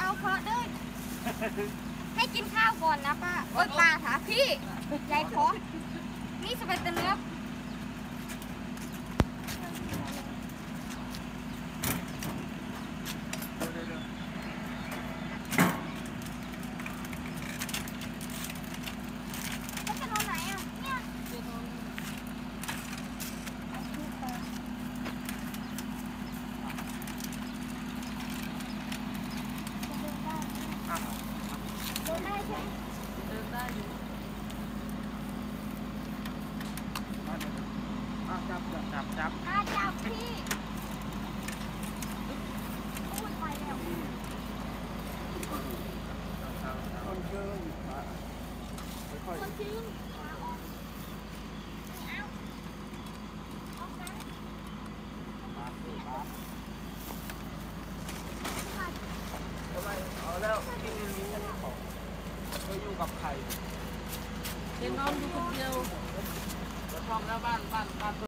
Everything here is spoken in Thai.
าเคาะด้วยให้กินข้าวก่อนนะป้าโอ๊ยป้าถาพี่ยายขอนี่สเปนเนื้อจับพี่พูดไปแล้วคนจริงเอาแล้วพี่ไม่รู้เขาอยู่กับใครเห็นน้องอยู่คนเดียวจะทำแล้วบ้าน